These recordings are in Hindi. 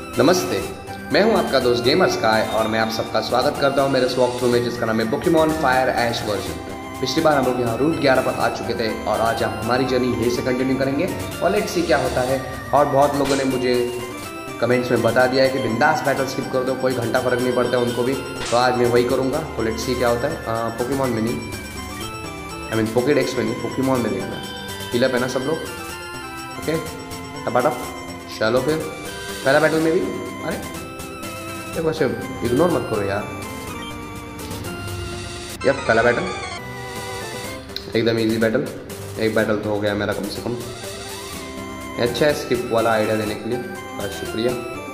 नमस्ते, मैं हूं आपका दोस्त गेमर स्काई और मैं आप सबका स्वागत करता हूं मेरे इस वॉक थ्रू में जिसका नाम है पोकेमॉन फायर ऐश वर्जन। पिछली बार हम लोग यहाँ रूट 11 पर आ चुके थे और आज हम हमारी जर्नी यहीं से कंटिन्यू करेंगे और लेट्स सी क्या होता है। और बहुत लोगों ने मुझे कमेंट्स में बता दिया है कि बिंदास बैटल स्किप कर दो, कोई घंटा फर्क नहीं पड़ता उनको भी, तो आज मैं वही करूँगा। तो लेट्स सी क्या होता है। पोकेमॉन में नहीं, आई मीन पोकेडेक्स में नहीं, पोकेमॉन में देखना। हिलअप है ना सब लोग, ओके टपाटप। चलो फिर पहला बैटल में भी, अरे ये वैसे इग्नोर मत करो यार। यप पहला बैटल एकदम इजी बैटल, एक बैटल तो हो गया मेरा कम से कम। अच्छा है स्किप वाला आइडिया देने के लिए, बहुत शुक्रिया।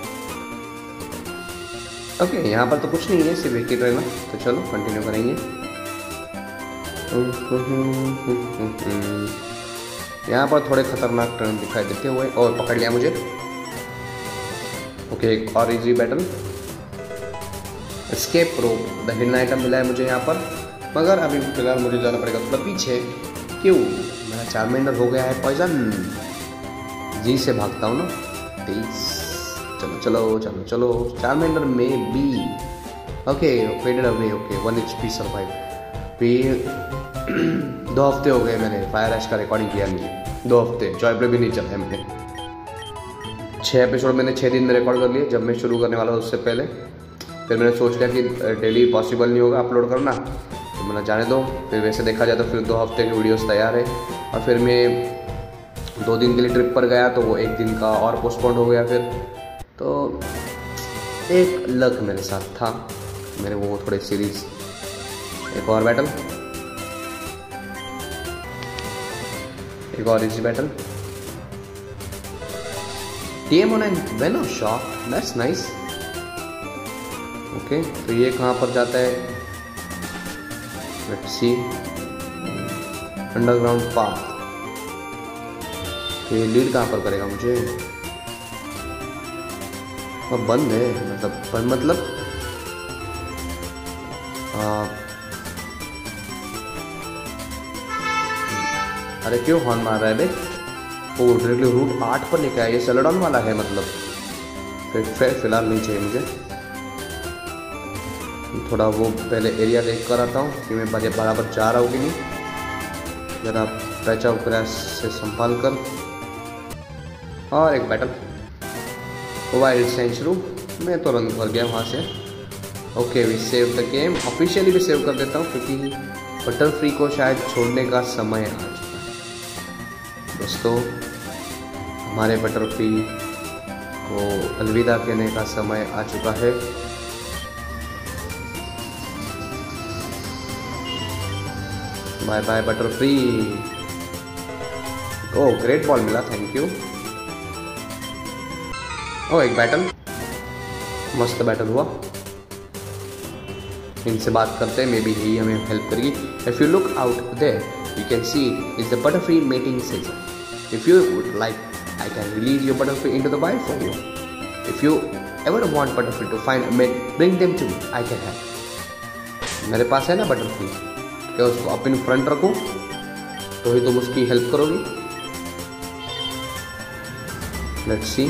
ओके यहाँ पर तो कुछ नहीं है, सिर्फ एक ही ट्रेन है, तो चलो कंटिन्यू करेंगे। यहाँ पर थोड़े खतरनाक टर्न दिखाई देते हुए और पकड़ लिया मुझे। ओके एक और easy battle, escape rope the hidden item मिला है मुझे यहाँ पर, मगर अभी फिलहाल मुझे जाना पड़ेगा थोड़ा पीछे। क्यों? मेरा चार्मेंडर हो गया है पॉइजन। जी से भागता हूँ ना, 23। चलो चलो चलो चलो, चार्मेंडर में बी। Okay faded away, okay 1 HP survive. फिर 2 हफ्ते हो गए मैंने फायर ऐश का रिकॉर्डिंग किया, मुझे 2 हफ्ते जॉय पे भी नहीं चला है मैंने। 6 एपिसोड मैंने 6 दिन में रिकॉर्ड कर लिए जब मैं शुरू करने वाला था उससे पहले। फिर मैंने सोच लिया कि डेली पॉसिबल नहीं होगा अपलोड करना, तो मैंने जाने दो। फिर वैसे देखा जाए तो फिर 2 हफ्ते की वीडियोस तैयार है, और फिर मैं 2 दिन के लिए ट्रिप पर गया तो वो 1 दिन का और पोस्टपोन्ड हो गया। फिर तो एक लक मेरे साथ था, मैंने वो थोड़े सीरीज। एक और बैटल, एक और easy battle, TM and Venoshock, that's nice। Okay तो ये कहाँ पर जाता है, लेट्स सी। अंडरग्राउंड पाथ, तो ये लीड कहाँ पर करेगा मुझे? अब बंद है, मतलब बंद मतलब अरे क्यों हॉर्न मार रहा है बे? वो डायरेक्टली रूट 8 पर लेके आया, ये सेलोडॉन वाला है मतलब। फिर फिलहाल नहीं चाहिए मुझे, थोड़ा वो पहले एरिया देख कर आता हूँ कि मैं बराबर जा रहा हूँ कि नहीं। जरा बचाव क्रैश से संभाल कर। और एक बैटल वाइल्ड सेंचुरी, मैं तो रन भर गया वहाँ से। Okay we save the game, officially भी सेव कर देता हूँ क्योंकि बटरफ्री को शायद छोड़ने का समय आ चुका है दोस्तों। हमारे बटरफ्री को अलविदा कहने का समय आ चुका है। Bye bye Butterfree. Oh great ball मिला, थैंक यू। ओह एक बैटल, मस्त बैटल हुआ। इनसे बात करते हैं, मे बी यही हमें हेल्प करेगी। If you look out there you can see is the Butterfree mating season. If you would like, I can release your butterfree into the wild for you. If you ever want butterfree to find a mate, bring them to me. I can help. मेरे पास है ना बटरफ्री, क्या उसको अपनी फ्रंट रखूं तो ही तुम उसकी हेल्प करोगी? Let's see.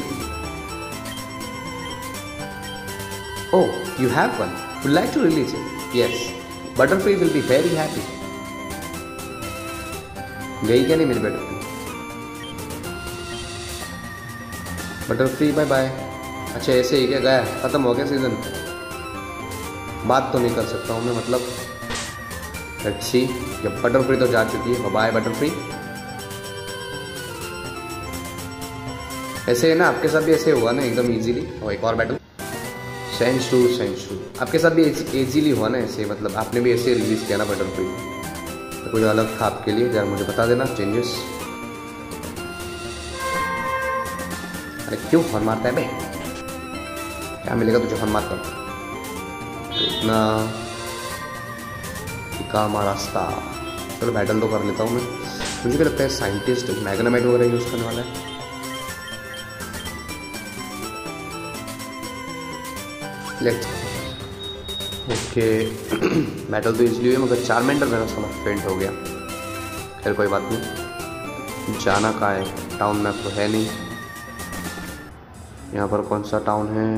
Oh, you have one. Would like to release it? Yes. Butterfree will be very happy. गई क्या नहीं मेरी बटरफ्री? Butterfree bye bye. अच्छा ऐसे ही क्या गया, ख़त्म हो गया सीज़न? बात तो नहीं कर सकता हूँ मैं, मतलब लेट्स सी। जब बटरफ्री तो जा चुकी है, बाय बटरफ्री। ऐसे है ना, आपके साथ भी ऐसे हुआ ना एकदम इजीली। और एक और बैटल, सेंचुरी आपके साथ भी इजीली हुआ ना ऐसे, मतलब आपने भी ऐसे रिलीज़ किया ना बटरफ्री, तो कुछ अलग था आपके लिए, जरा मुझे बता देना चेंजेस। अरे क्यों हॉर्न मारता है बे? क्या मिलेगा तुझे हॉर्न मारता? इतना काम रास्ता। चलो बैटल तो कर लेता हूँ मैं। मुझे क्या लगता है साइंटिस्ट मैग्नामाइट वगैरह यूज़ करने वाला है। लेट्स ओके बैटल तो इसलिए हुई मगर चार्मेंडर मेरा साला फेंट हो गया। खैर कोई बात नहीं, जाना कहाँ है, टाउन मैप तो है नहीं। यहाँ पर कौन सा टाउन है?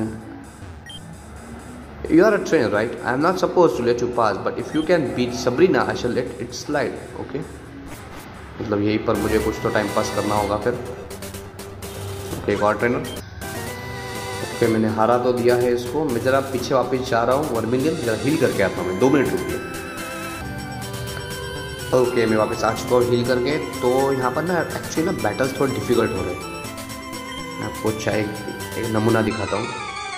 You are a trainer, right? I am not supposed to let you pass, but if you can beat Sabrina, I shall let it slide. Okay? मतलब यहीं पर मुझे कुछ तो टाइम पास करना होगा फिर। ओके, एक और ट्रेनर। ओके, मैंने हारा तो दिया है इसको। मैं ज़रा पीछे वापस जा रहा हूँ। वर्मिलियन ज़रा हील करके आता हूँ मैं। 2 मिनट रुकिए। ओके, मैं वापस आ चुका हूँ हील करके। तो यहाँ पर ना एक्चुअली ना बैटल्स थोड़े डिफिकल्ट हो रहे हैं। मैं आपको चाहे एक नमूना दिखाता हूँ।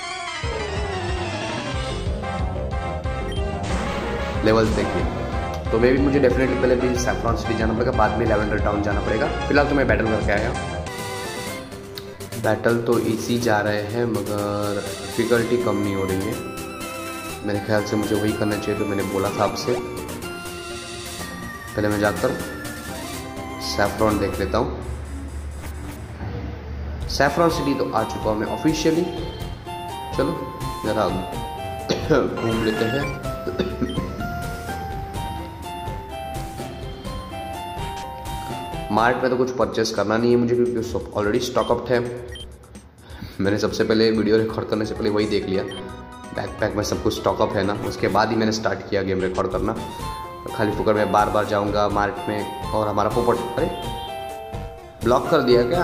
लेवल्स देखिए। तो मे भी मुझे डेफिनेटली पहले भी सैफ्रॉन सिटी जाना पड़ेगा, बाद में लैवेंडर टाउन जाना पड़ेगा। फिलहाल तो मैं बैटल करके आया। बैटल तो इजी जा रहे हैं मगर डिफ़िकल्टी कम नहीं हो रही है। मेरे ख्याल से मुझे वही करना चाहिए तो मैंने बोला था आपसे। पहले मैं जाकर सैफ्रॉन देख लेता हूँ। सैफ्रॉन सिटी तो आ चुका हूँ मैं ऑफिशियली। चलो ज़रा घूम लेते हैं। मार्ट में तो कुछ परचेस करना नहीं है मुझे क्योंकि सब ऑलरेडी स्टॉक अप है। मैंने सबसे पहले वीडियो रिकॉर्ड करने से पहले वही देख लिया। बैकपैक में सब कुछ स्टॉक अप है ना, उसके बाद ही मैंने स्टार्ट किया गेम रिकॉर्ड करना। खाली फुकर में बार बार जाऊंगा मार्ट में। और हमारा पोपट, अरे ब्लॉक कर दिया क्या?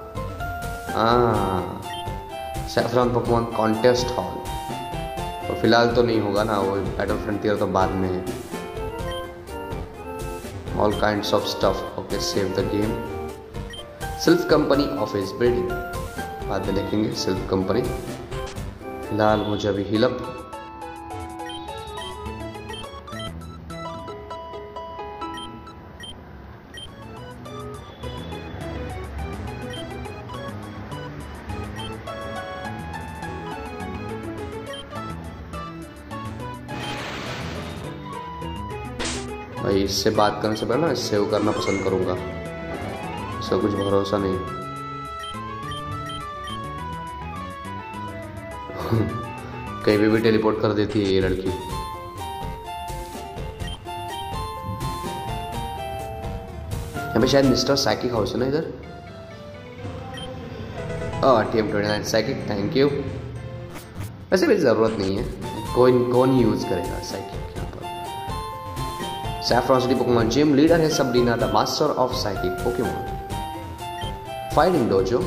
हाँ, सैफ्रॉन पोकेमॉन कॉन्टेस्ट हॉल। तो फिलहाल तो नहीं होगा ना, वो बैटल फ्रंटियर तो बाद में है। All kinds of stuff. Okay, save the game. Self company office building. बाद में देखेंगे सेल्फ कंपनी। फिलहाल मुझे अभी हील अप। भाई इससे बात करने से पहले ना सेव करना पसंद करूंगा। इसका कुछ भरोसा नहीं। कहीं भी टेलीपोर्ट कर देती है ये लड़की। यहाँ पे शायद मिस्टर साइकिक हाउस है ना इधर। TM29 psychic, thank you. वैसे मेरी ज़रूरत नहीं है, कौन यूज़ करेगा psychic. Saffron City Pokemon Gym leader है Sabrina, the master of psychic Pokemon. Fighting Dojo.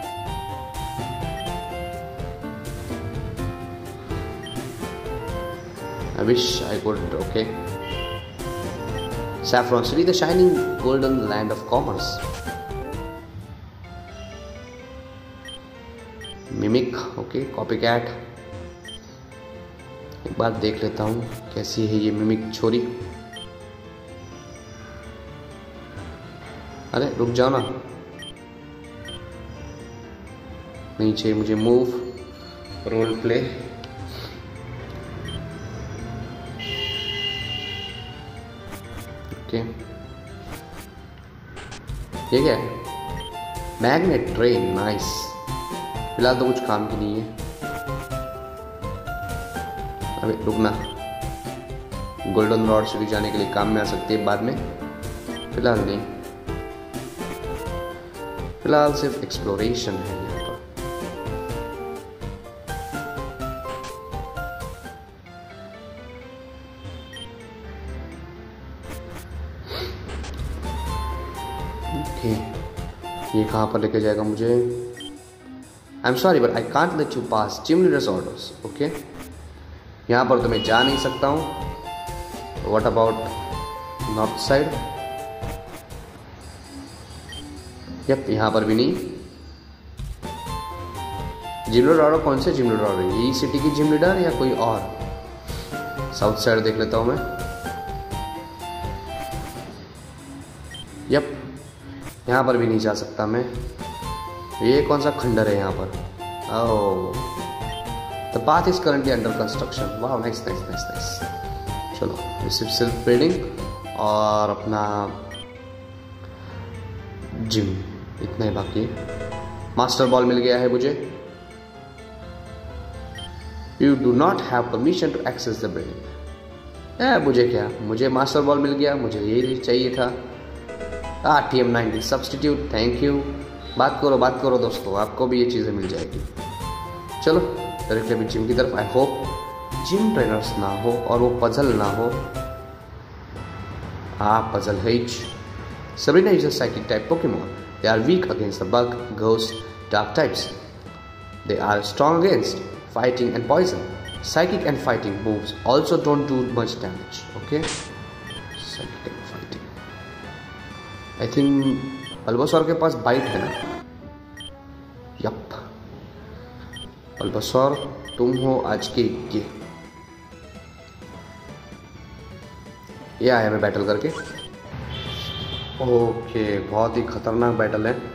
I wish I could. Okay. Saffron City, the shining golden land of commerce. Mimic, okay, copycat. एक बार देख लेता हूँ कैसी है ये मिमिक छोरी। अरे रुक जाओ ना, नहीं चाहिए मुझे मूव रोल प्ले। ओके, ये क्या है? Magnet train, nice. फिलहाल तो कुछ काम की नहीं है। अबे रुकना, गोल्डन रॉड सिटी जाने के लिए काम में आ सकती है बाद में, फिलहाल नहीं। फिलहाल सिर्फ एक्सप्लोरेशन है यहाँ पर। ओके, ये कहाँ पर लेके जाएगा मुझे? I am sorry but I can't let you pass gym leaders orders. Okay, यहाँ पर तो मैं जा नहीं सकता हूँ। What about north side? Yup, यहाँ पर भी नहीं। जिम लीडर ऑर्डर कौन से जिम लीडर ऑर्डर? यही सिटी की जिम लीडर या कोई और? साउथ साइड देख लेता हूँ मैं। यप, यहाँ पर भी नहीं जा सकता मैं। ये कौन सा खंडर है यहाँ पर? Oh, the path is currently under construction. वाह, नाइस नाइस नाइस नाइस। चलो, सिर्फ सेल्फ बिल्डिंग और अपना जिम, इतना ही बाकी है। मास्टर बॉल मिल गया है मुझे। You do not have permission to access the building. मुझे क्या, मुझे मास्टर बॉल मिल गया, मुझे यही चाहिए था। TM90 substitute, thank you. बात करो दोस्तों, आपको भी ये चीज़ें मिल जाएगी। चलो डायरेक्टली अभी जिम की तरफ। आई होप जिम ट्रेनर्स ना हो और वो पजल ना हो। पजल है। Sabrina is a psychic type Pokemon. They are weak against the bug, ghost, dark types. They are strong against fighting and poison. Psychic and fighting moves also don't do much damage. Okay? Psychic and fighting. I think Bulbasaur के पास बाइट है ना? यप। Bulbasaur तुम हो आज के ये आया मैं बैटल करके। ओके, बहुत ही खतरनाक बैटल है।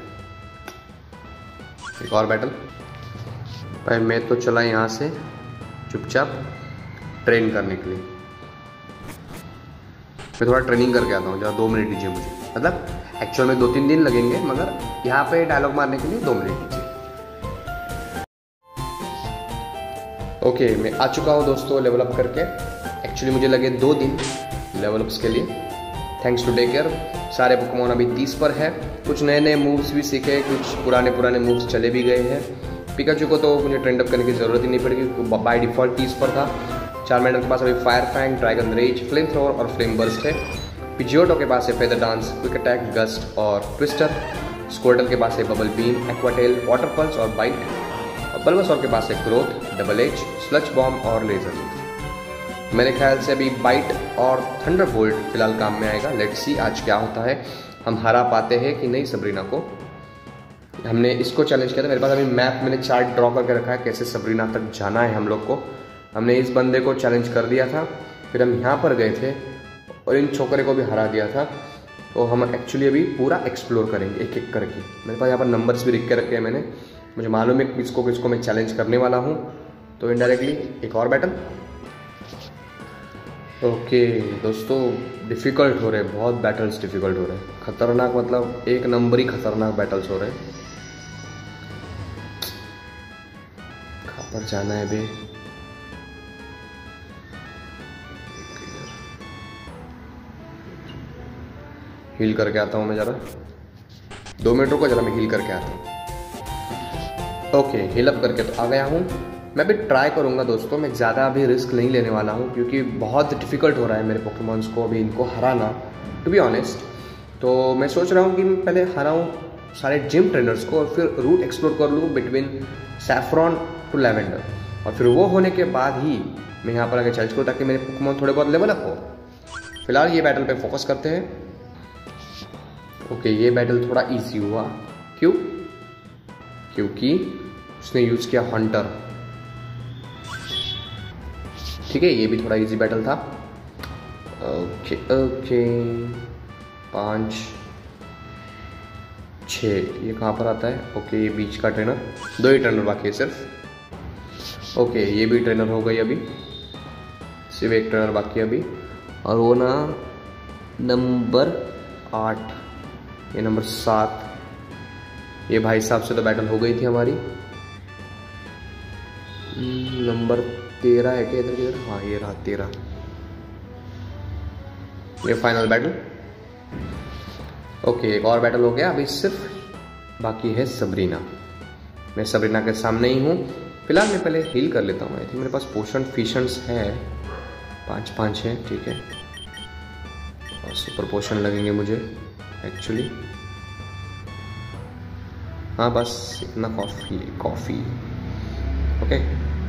एक और बैटल। भाई मैं तो चला यहाँ से चुपचाप ट्रेन करने के लिए। मैं थोड़ा ट्रेनिंग करके आता हूँ, जरा 2 मिनट दीजिए मुझे। मतलब एक्चुअल में 2-3 दिन लगेंगे, मगर यहाँ पे डायलॉग मारने के लिए 2 मिनट दीजिए। ओके, मैं आ चुका हूँ दोस्तों लेवल अप करके। एक्चुअली मुझे लगे 2 दिन लेवल अप्स के लिए। Thanks to take care. सारे पोकेमॉन अभी 30 पर है। कुछ नए नए मूव्स भी सीखे, कुछ पुराने मूव्स चले भी गए हैं। पिकाचू को तो मुझे ट्रेंड अप करने की ज़रूरत ही नहीं पड़ेगी, बाय डिफ़ॉल्ट 30 पर था। चार्मेंडर के पास अभी fire fang, dragon rage, flamethrower और फ्लेम बर्स्ट है। पिजियोटो के पास है feather dance, quick attack, gust और ट्विस्टर। स्क्वार्टल के पास है bubble beam, aqua tail, water pulse और बाइट। और बल्बासौर के पास है growth, double edge, sludge bomb और लेजर। मेरे ख्याल से अभी बाइट और थंडरबोल्ट फिलहाल काम में आएगा। लेट्स सी आज क्या होता है, हम हरा पाते हैं कि नहीं सबरीना को। हमने इसको चैलेंज किया था। मेरे पास अभी मैप मैंने चार्ट ड्रॉ करके रखा है कैसे सबरीना तक जाना है हम लोग को। हमने इस बंदे को चैलेंज कर दिया था, फिर हम यहाँ पर गए थे और इन छोकरे को भी हरा दिया था। तो हम एक्चुअली अभी पूरा एक्सप्लोर करेंगे एक एक करके। मेरे पास यहाँ पर नंबर्स भी लिख के रखे हैं मैंने, मुझे मालूम है किसको मैं चैलेंज करने वाला हूँ। तो इनडायरेक्टली एक और बैटल। ओके दोस्तों, डिफ़िकल्ट हो रहे हैं, बहुत बैटल्स डिफ़िकल्ट हो रहे हैं। खतरनाक, मतलब 1 नंबर ही खतरनाक बैटल्स हो रहे हैं। कहाँ पर जाना है बे? हील करके आता हूँ मैं ज़रा। 2 मिनट रुको जरा, मैं हील करके आता हूँ। ओके, हील अप करके तो आ गया हूँ। मैं भी ट्राई करूंगा दोस्तों, मैं ज़्यादा अभी रिस्क नहीं लेने वाला हूँ क्योंकि बहुत डिफ़िकल्ट हो रहा है मेरे पोकेमॉन्स को अभी इनको हराना, टू बी ऑनेस्ट। तो मैं सोच रहा हूँ कि मैं पहले हराऊँ सारे जिम ट्रेनर्स को और फिर रूट एक्सप्लोर कर लूँ बिटवीन सैफ्रॉन टू लैवेंडर, और फिर वो होने के बाद ही मैं यहाँ पर आगे चैलेंज करूँ ताकि मेरे पोकेमॉन थोड़े बहुत लेवल अप हो। फिलहाल ये बैटल पे फोकस करते हैं। ओके, ये बैटल थोड़ा ईजी हुआ। क्यों? क्योंकि उसने यूज़ किया हंटर। ठीक है, ये भी थोड़ा इजी बैटल था। ओके 5 6 ये कहाँ पर आता है? ओके, ये बीच का ट्रेनर, 2 ही ट्रेनर बाकी है सिर्फ। ओके, ये भी ट्रेनर हो गई अभी, सिर्फ 1 ट्रेनर बाकी है अभी। और वो ना नंबर 8, ये नंबर 7, ये भाई साहब से तो बैटल हो गई थी हमारी। नंबर 13 है क्या इधर? हाँ, ये रहा 13। ये फाइनल बैटल। ओके, एक और बैटल हो गया। अभी सिर्फ बाकी है सबरीना। मैं सबरीना के सामने ही हूँ। फिलहाल मैं पहले हील कर लेता हूँ। आई थिंक मेरे पास पोशन फिशंस है, 5 है, ठीक है। और सुपर पोशन लगेंगे मुझे एक्चुअली। हाँ, बस इतना कॉफ़ी। ओके,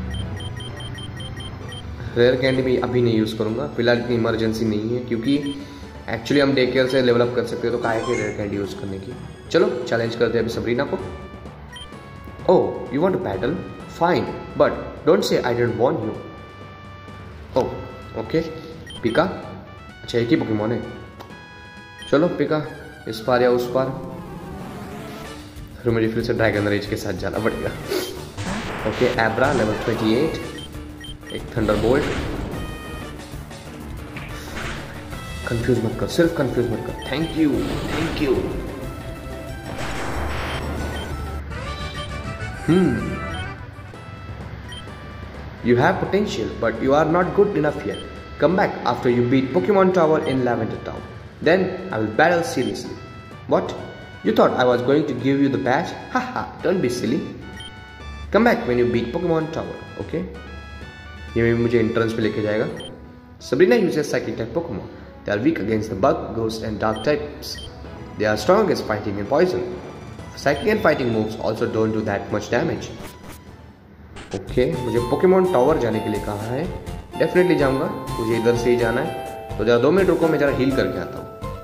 रेयर कैंडी भी अभी नहीं यूज़ करूँगा, फिलहाल इतनी इमरजेंसी नहीं है क्योंकि एक्चुअली हम डे केयर से लेवल अप कर सकते हो, तो काहे के रेयर कैंडी यूज़ करने की। चलो चैलेंज करते हैं अभी सबरीना को। Oh, you want to battle? Fine, but don't say I didn't warn you. Oh okay, Pika. अच्छा, एक ही पोकेमॉन है। चलो पिका, इस पार या उस पार। फिर मुझे फिर से ड्रैगन रेज के साथ जाना पड़ेगा। ओके, एब्रा लेवल 28, एक थंडरबोल्ट। कंफ्यूज मत कर, सिर्फ कंफ्यूज मत कर। Thank you. You have potential, but you are not good enough yet. Come back after you beat Pokemon Tower in Lavender Town. Then I will battle seriously. What? You thought I was going to give you the badge? Haha, don't be silly. Come back when you beat Pokemon Tower, okay? ये भी मुझे एंट्रेंस पे लेके जाएगा. Sabrina uses psychic type Pokemon. They are weak against the bug, ghost and dark types. They are strong against fighting and poison. Psychic and fighting moves also don't do that much damage. Okay, मुझे Pokemon Tower जाने के लिए कहा है. डेफिनेटली जाऊंगा, मुझे इधर से ही जाना है. तो जरा 2 मिनट रुको, मैं जरा हील करके आता हूँ.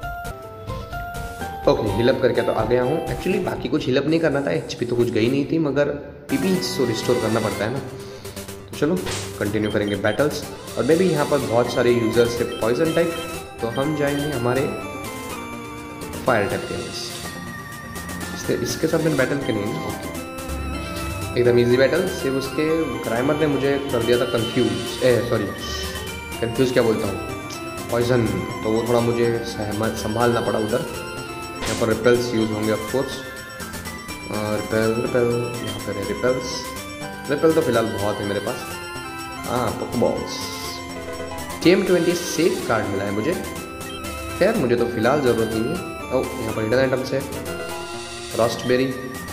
ओके, हील अप करके तो आ गया हूँ. एक्चुअली बाकी कुछ हील अप नहीं करना था, एचपी तो कुछ गई नहीं थी, मगर पीपी तो रिस्टोर करना पड़ता है ना. तो चलो कंटिन्यू करेंगे बैटल्स. और मे भी यहाँ पर बहुत सारे यूजर्स है पॉइजन टाइप, तो हम जाएंगे हमारे फायर टाइप के लिस्ट. इसके साथ मैंने बैटल के नहीं है. ओके, एकदम इजी बैटल. सिर्फ उसके ग्रामर ने मुझे कर दिया था कंफ्यूज क्या बोलता हूँ, पॉइजन. तो वो थोड़ा मुझे संभालना पड़ा उधर. यहाँ पर रिपेल्स यूज होंगे ऑफकोर्स. रिपेल यहाँ पर है रिपेल्स. रिपेल तो फिलहाल बहुत है मेरे पास. हाँ, पोकेबॉल्स. TM20 सेफ कार्ड मिला है मुझे. खैर मुझे तो फिलहाल ज़रूरत नहीं है. ओह, यहाँ पर हिडन आइटम्स है. रॉस्टबेरी,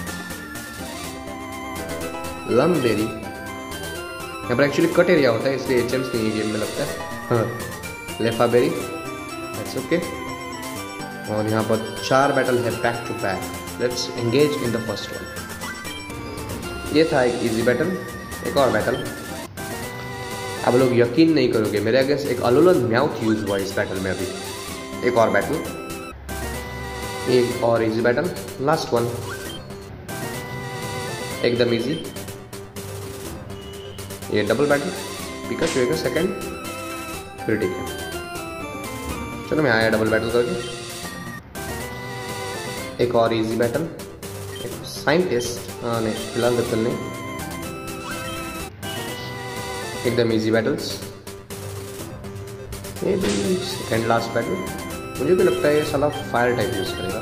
लमबेरी. यहाँ पर एक्चुअली कट एरिया होता है, इसलिए HMs नहीं है गेम में लगता है. हाँ, लेफाबेरी, दैट्स ओके. और यहाँ पर 4 बैटल है back to back. Let's engage in the first one. ये था एक इजी बैटल. एक और बैटल. अब लोग यकीन नहीं करोगे, मेरे अगेंस्ट एक अलोलन म्याउथ यूज हुआ इस बैटल में अभी. एक और बैटल, एक और इजी बैटल, लास्ट वन एकदम इजी. ये डबल बैटल, पिकाचू का सेकंड, फिर ठीक है. चलो मैं आया डबल बैटल करके. एक और इजी बैटल, एक साइंटिस्ट. हाँ नहीं, फिलहाल बैटल नहीं. एकदम इजी बैटल्स. ये भी सेकेंड लास्ट बैटल. मुझे भी लगता है ये साला फायर टाइप यूज करेगा.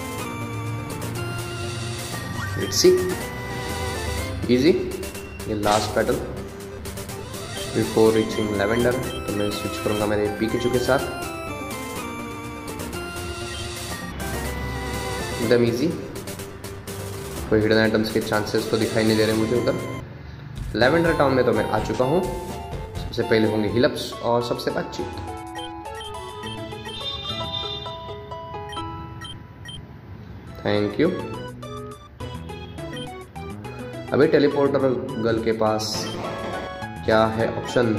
Let's see. इजी. ये last battle before reaching Lavender. तो मैं स्विच करूंगा मेरे पिकाचू के साथ. एकदम इजी. कोई हिडन आइटम्स के चांसेस तो दिखाई नहीं दे रहे मुझे उधर. लेवेंडर टाउन में तो मैं आ चुका हूँ. सबसे पहले होंगे हिलअप्स और सबसे बातचीत. Thank you. अभी टेलीपोर्टर गर्ल के पास क्या है ऑप्शन.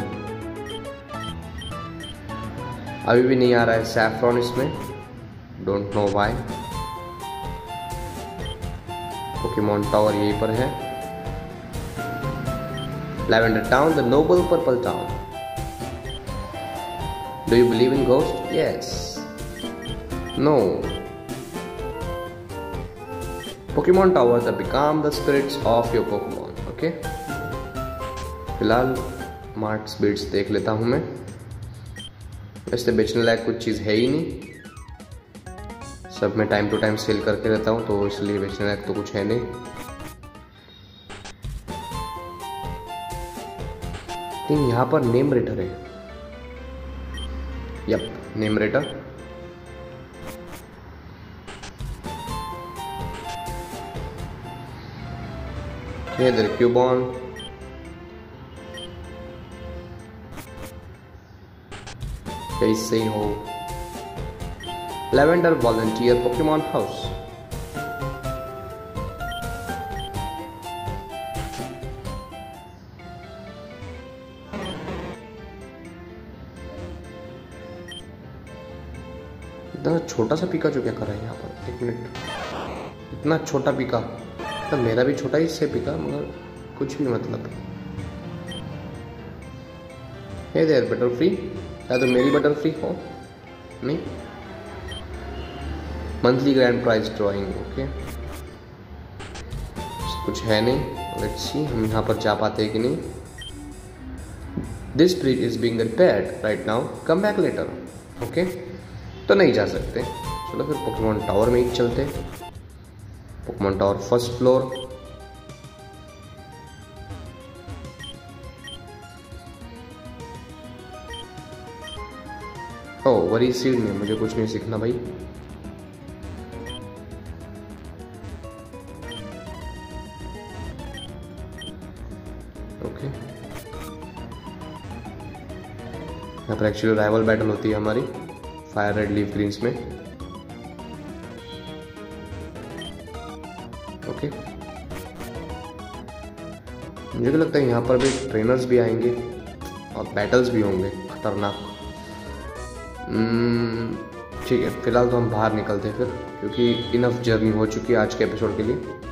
अभी भी नहीं आ रहा है सैफ्रॉन इसमें. Don't know why. Pokemon tower यहीं पर है. Lavender Town, the noble purple town. Do you believe in ghosts? Yes. No. Pokemon towers have become the spirits of your Pokemon. Okay. फिलहाल मार्क्स बिट्स देख लेता हूँ मैं. वैसे बेचने लायक कुछ चीज़ है ही नहीं. सब मैं टाइम टू टाइम सेल करके रहता हूँ, तो इसलिए बेचने लायक तो कुछ है नहीं. यहाँ पर नेम रेटर है. Yup, name rater. ये इधर क्यूबॉन. कैसे हो. Lavender volunteer Pokemon house. इतना छोटा सा पिकाचू क्या कर रहा है यहाँ पर. एक मिनट. इतना छोटा पिका, तो मेरा भी छोटा ही से पिका, मगर कुछ भी मतलब. Hey there Butterfree. या तो मेरी बटर फ्री हो. नहीं, monthly grand prize drawing. Okay, कुछ है नहीं. लेट्स सी हम यहाँ पर जा पाते हैं कि नहीं. This bridge is being repaired right now, come back later. Okay, तो नहीं जा सकते. चलो फिर पोकेमॉन टावर में ही चलते. Pokemon tower first floor. Oh, worry seed में मुझे कुछ नहीं सीखना भाई. ओके, यहाँ पर एक्चुअली राइवल बैटल होती है हमारी फायर रेड लीफ ग्रीन्स में। ओके, मुझे तो लगता है यहाँ पर भी ट्रेनर्स भी आएंगे और बैटल्स भी होंगे खतरनाक। ठीक है, फिलहाल तो हम बाहर निकलते हैं फिर, क्योंकि इनफ जर्नी हो चुकी है आज के एपिसोड के लिए।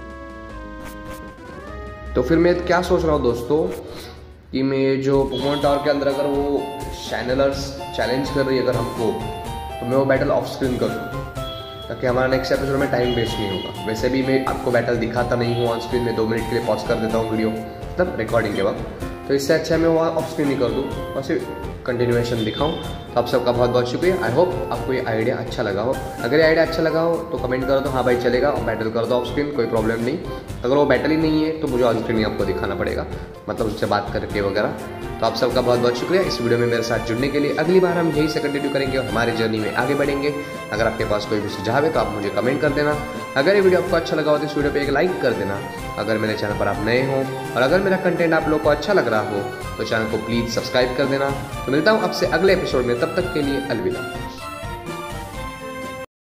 तो फिर मैं क्या सोच रहा हूँ दोस्तों कि मैं जो पोकेमॉन टावर के अंदर अगर वो चैनलर्स चैलेंज कर रही है अगर हमको, तो मैं वो बैटल ऑफ स्क्रीन कर दूँ ताकि हमारा नेक्स्ट एपिसोड में टाइम वेस्ट नहीं होगा। वैसे भी मैं आपको बैटल दिखाता नहीं हूँ ऑन स्क्रीन में, 2 मिनट के लिए पॉज कर देता हूँ वीडियो, मतलब रिकॉर्डिंग के वक्त। तो इससे अच्छा मैं वहाँ ऑफ स्क्रीन ही कर दूँ और सिर्फ कंटिन्यूएशन दिखाऊँ। तो आप सबका बहुत बहुत शुक्रिया। आई होप आपको ये आइडिया अच्छा लगा हो। अगर ये आइडिया अच्छा लगा हो तो कमेंट करो तो हाँ भाई चलेगा, और बैटल कर दो ऑफ स्क्रीन, कोई प्रॉब्लम नहीं। अगर वो बैटल ही नहीं है तो मुझे ऑन स्क्रीन ही आपको दिखाना पड़ेगा, मतलब उससे बात करके वगैरह। तो आप सबका बहुत बहुत शुक्रिया इस वीडियो में मेरे साथ जुड़ने के लिए। अगली बार हम यही से कंटिन्यू करेंगे और हमारी जर्नी में आगे बढ़ेंगे। अगर आपके पास कोई भी सुझाव है तो आप मुझे कमेंट कर देना। अगर ये वीडियो आपको अच्छा लगा हो तो इस वीडियो पे एक लाइक कर देना। अगर मेरे चैनल पर आप नए हो और अगर मेरा कंटेंट आप लोगों को अच्छा लग रहा हो तो चैनल को प्लीज़ सब्सक्राइब कर देना। तो मिलता हूँ आपसे अगले एपिसोड में, तब तक के लिए अलविदा।